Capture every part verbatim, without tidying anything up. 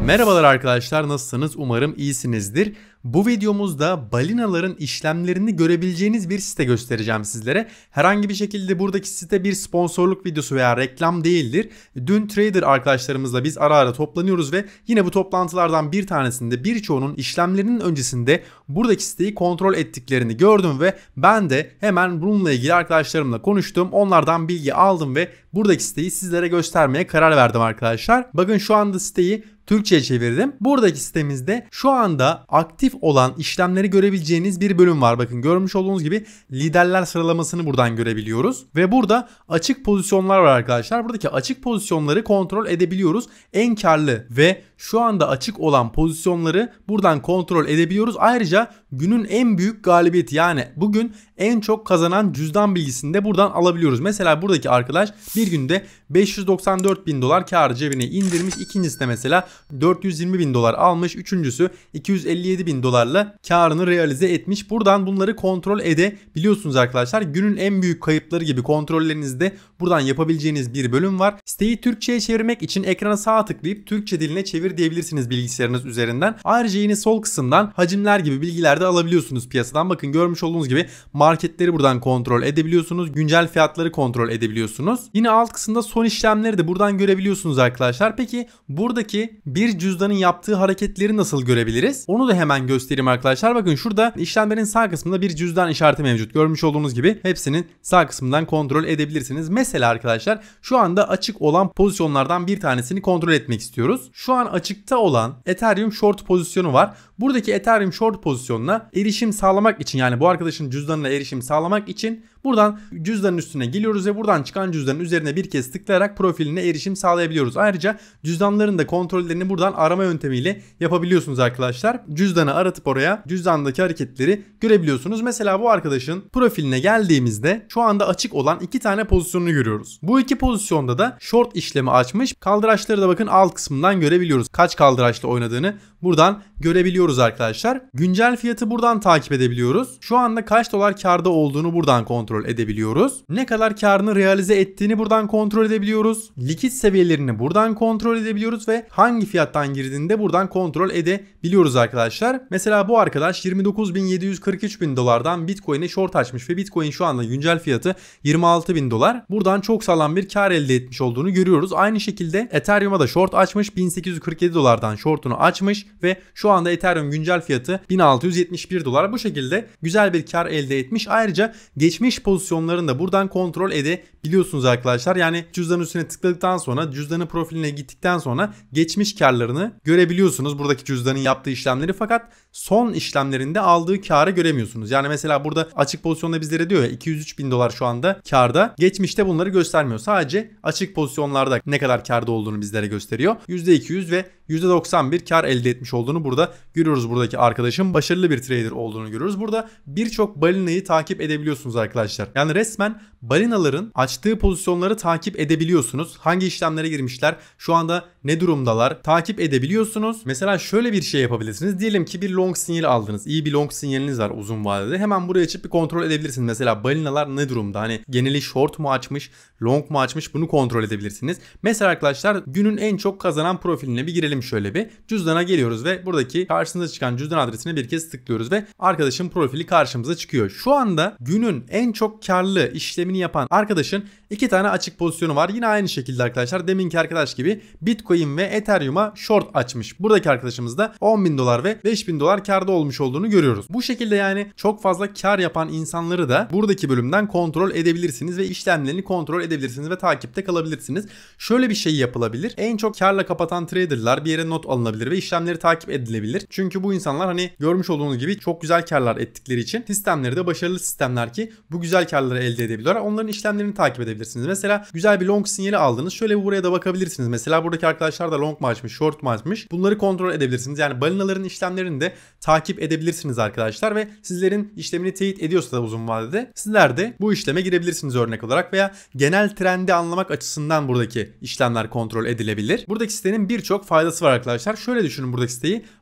Merhabalar arkadaşlar, nasılsınız? Umarım iyisinizdir. Bu videomuzda balinaların işlemlerini görebileceğiniz bir site göstereceğim sizlere. Herhangi bir şekilde buradaki site bir sponsorluk videosu veya reklam değildir. Dün trader arkadaşlarımızla biz ara ara toplanıyoruz ve yine bu toplantılardan bir tanesinde birçoğunun işlemlerinin öncesinde buradaki siteyi kontrol ettiklerini gördüm ve ben de hemen bununla ilgili arkadaşlarımla konuştum. Onlardan bilgi aldım ve buradaki siteyi sizlere göstermeye karar verdim arkadaşlar. Bakın şu anda siteyi Türkçe'ye çevirdim. Buradaki sitemizde şu anda aktif olan işlemleri görebileceğiniz bir bölüm var. Bakın görmüş olduğunuz gibi liderler sıralamasını buradan görebiliyoruz. Ve burada açık pozisyonlar var arkadaşlar. Buradaki açık pozisyonları kontrol edebiliyoruz. En karlı ve şu anda açık olan pozisyonları buradan kontrol edebiliyoruz. Ayrıca günün en büyük galibiyeti, yani bugün en çok kazanan cüzdan bilgisini de buradan alabiliyoruz. Mesela buradaki arkadaş bir günde beş yüz doksan dört bin dolar kar cebine indirmiş. İkincisi de mesela dört yüz yirmi bin dolar almış. Üçüncüsü iki yüz elli yedi bin dolarla karını realize etmiş. Buradan bunları kontrol edebiliyorsunuz arkadaşlar. Günün en büyük kayıpları gibi kontrollerinizi de buradan yapabileceğiniz bir bölüm var. Siteyi Türkçe'ye çevirmek için ekrana sağ tıklayıp Türkçe diline çevir diyebilirsiniz bilgisayarınız üzerinden. Ayrıca yine sol kısımdan hacimler gibi bilgiler de alabiliyorsunuz piyasadan. Bakın görmüş olduğunuz gibi marketleri buradan kontrol edebiliyorsunuz. Güncel fiyatları kontrol edebiliyorsunuz. Yine alt kısımda son işlemleri de buradan görebiliyorsunuz arkadaşlar. Peki buradaki bir cüzdanın yaptığı hareketleri nasıl görebiliriz? Onu da hemen göstereyim arkadaşlar. Bakın şurada işlemlerin sağ kısmında bir cüzdan işareti mevcut. Görmüş olduğunuz gibi hepsinin sağ kısmından kontrol edebilirsiniz. Mesela arkadaşlar şu anda açık olan pozisyonlardan bir tanesini kontrol etmek istiyoruz. Şu an açıkta olan Ethereum short pozisyonu var. Buradaki Ethereum short pozisyonuna erişim sağlamak için, yani bu arkadaşın cüzdanına erişim sağlamak için buradan cüzdanın üstüne geliyoruz ve buradan çıkan cüzdanın üzerine bir kez tıklayarak profiline erişim sağlayabiliyoruz. Ayrıca cüzdanların da kontrollerini buradan arama yöntemiyle yapabiliyorsunuz arkadaşlar. Cüzdanı aratıp oraya cüzdandaki hareketleri görebiliyorsunuz. Mesela bu arkadaşın profiline geldiğimizde şu anda açık olan iki tane pozisyonunu görüyoruz. Bu iki pozisyonda da short işlemi açmış. Kaldıraçları da bakın alt kısmından görebiliyoruz. Kaç kaldıraçla oynadığını buradan görebiliyoruz arkadaşlar. Güncel fiyatı buradan takip edebiliyoruz. Şu anda kaç dolar karda olduğunu buradan kontrol edebiliyoruz. Ne kadar karını realize ettiğini buradan kontrol edebiliyoruz. Likit seviyelerini buradan kontrol edebiliyoruz ve hangi fiyattan girdiğini de buradan kontrol edebiliyoruz arkadaşlar. Mesela bu arkadaş yirmi dokuz bin yedi yüz kırk üç bin dolardan Bitcoin'e short açmış ve Bitcoin şu anda güncel fiyatı yirmi altı bin dolar. Buradan çok sağlam bir kar elde etmiş olduğunu görüyoruz. Aynı şekilde Ethereum'a da short açmış. bin sekiz yüz kırk yedi dolardan short'unu açmış ve şu anda Ethereum güncel fiyatı bin altı yüz yetmiş bir dolar. Bu şekilde güzel bir kar elde etmiş. Ayrıca geçmiş pozisyonlarını da buradan kontrol edebiliyorsunuz arkadaşlar. Yani cüzdanın üstüne tıkladıktan sonra, cüzdanın profiline gittikten sonra geçmiş karlarını görebiliyorsunuz. Buradaki cüzdanın yaptığı işlemleri, fakat son işlemlerinde aldığı karı göremiyorsunuz. Yani mesela burada açık pozisyonda bizlere diyor ya iki yüz üç bin dolar şu anda karda. Geçmişte bunları göstermiyor. Sadece açık pozisyonlarda ne kadar karda olduğunu bizlere gösteriyor. yüzde iki yüz ve yüzde doksan bir kar elde etmiş olduğunu burada görüyoruz. Buradaki arkadaşın başarılı bir trader olduğunu görüyoruz. Burada birçok balinayı takip edebiliyorsunuz arkadaşlar. Yani resmen balinaların açtığı pozisyonları takip edebiliyorsunuz. Hangi işlemlere girmişler, şu anda ne durumdalar takip edebiliyorsunuz. Mesela şöyle bir şey yapabilirsiniz. Diyelim ki bir long sinyali aldınız. İyi bir long sinyaliniz var uzun vadede. Hemen buraya açıp bir kontrol edebilirsiniz. Mesela balinalar ne durumda? Hani geneli short mu açmış, long mu açmış, bunu kontrol edebilirsiniz. Mesela arkadaşlar günün en çok kazanan profiline bir girelim şöyle bir. Cüzdana geliyoruz ve buradaki karşınıza çıkan cüzdan adresine bir kez tıklıyoruz ve arkadaşın profili karşımıza çıkıyor. Şu anda günün en çok karlı işlemini yapan arkadaşın iki tane açık pozisyonu var. Yine aynı şekilde arkadaşlar deminki arkadaş gibi Bitcoin ve Ethereum'a short açmış. Buradaki arkadaşımız da on bin dolar ve beş bin dolar karda olmuş olduğunu görüyoruz. Bu şekilde yani çok fazla kar yapan insanları da buradaki bölümden kontrol edebilirsiniz ve işlemlerini kontrol edebilirsiniz ve takipte kalabilirsiniz. Şöyle bir şey yapılabilir. En çok karla kapatan traderlar bir yere not alınabilir ve işlemleri takip edilebilir. Çünkü bu insanlar hani görmüş olduğunuz gibi çok güzel karlar ettikleri için sistemleri de başarılı sistemler ki bu güzel karları elde edebiliyorlar. Onların işlemlerini takip edebilirsiniz. Mesela güzel bir long sinyali aldınız. Şöyle buraya da bakabilirsiniz. Mesela buradaki arkadaşlar da long mu açmış, short mu açmış. Bunları kontrol edebilirsiniz. Yani balinaların işlemlerini de takip edebilirsiniz arkadaşlar ve sizlerin işlemini teyit ediyorsa da uzun vadede sizler de bu işleme girebilirsiniz örnek olarak veya genel trendi anlamak açısından buradaki işlemler kontrol edilebilir. Buradaki sitenin birçok faydası var arkadaşlar. Şöyle düşünün buradaki siteyi.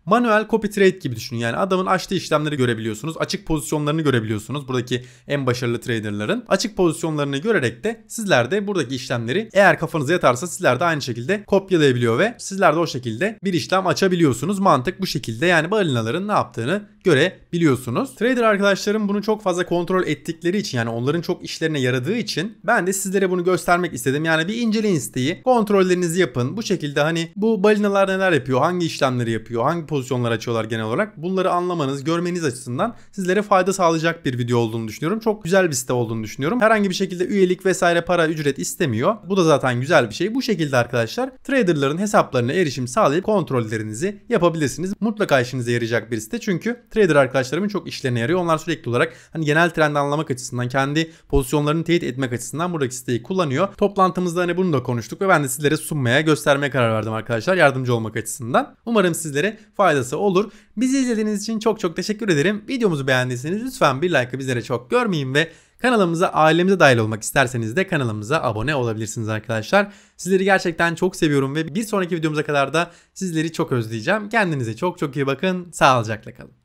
Manuel copy trade gibi düşünün. Yani adamın açtığı işlemleri görebiliyorsunuz. Açık pozisyonlarını görebiliyorsunuz. Buradaki en başarılı traderların açık pozisyonlarını görerek de sizler de buradaki işlemleri eğer kafanıza yatarsa sizler de aynı şekilde kopyalayabiliyor ve sizler de o şekilde bir işlem açabiliyorsunuz. Mantık bu şekilde. Yani balinaların ne yaptığını görebiliyorsunuz. Trader arkadaşlarım bunu çok fazla kontrol ettikleri için, yani onların çok işlerine yaradığı için ben de sizlere bunu göstermek istedim. Yani bir inceleyin siteyi, kontrollerinizi yapın. Bu şekilde hani bu balinalar neler yapıyor, hangi işlemleri yapıyor, hangi pozisyonlar açıyorlar genel olarak, bunları anlamanız, görmeniz açısından sizlere fayda sağlayacak bir video olduğunu düşünüyorum. Çok güzel bir site olduğunu düşünüyorum. Herhangi bir şekilde üyelik vesaire para, ücret istemiyor. Bu da zaten güzel bir şey. Bu şekilde arkadaşlar traderların hesaplarına erişim sağlayıp kontrollerinizi yapabilirsiniz. Mutlaka işinize yarayacak bir site. Çünkü trader arkadaşlarımın çok işlerine yarıyor. Onlar sürekli olarak hani genel trendi anlamak açısından, kendi pozisyonlarını teyit etmek açısından buradaki siteyi kullanıyor. Toplantımızda hani bunu da konuştuk ve ben de sizlere sunmaya, göstermeye karar verdim arkadaşlar. Yardımcı olmak açısından. Umarım sizlere faydası olur. Bizi izlediğiniz için çok çok teşekkür ederim. Videomuzu beğendiyseniz lütfen bir like'ı bizlere çok görmeyin ve kanalımıza, ailemize dahil olmak isterseniz de kanalımıza abone olabilirsiniz arkadaşlar. Sizleri gerçekten çok seviyorum ve bir sonraki videomuza kadar da sizleri çok özleyeceğim. Kendinize çok çok iyi bakın. Sağlıcakla kalın.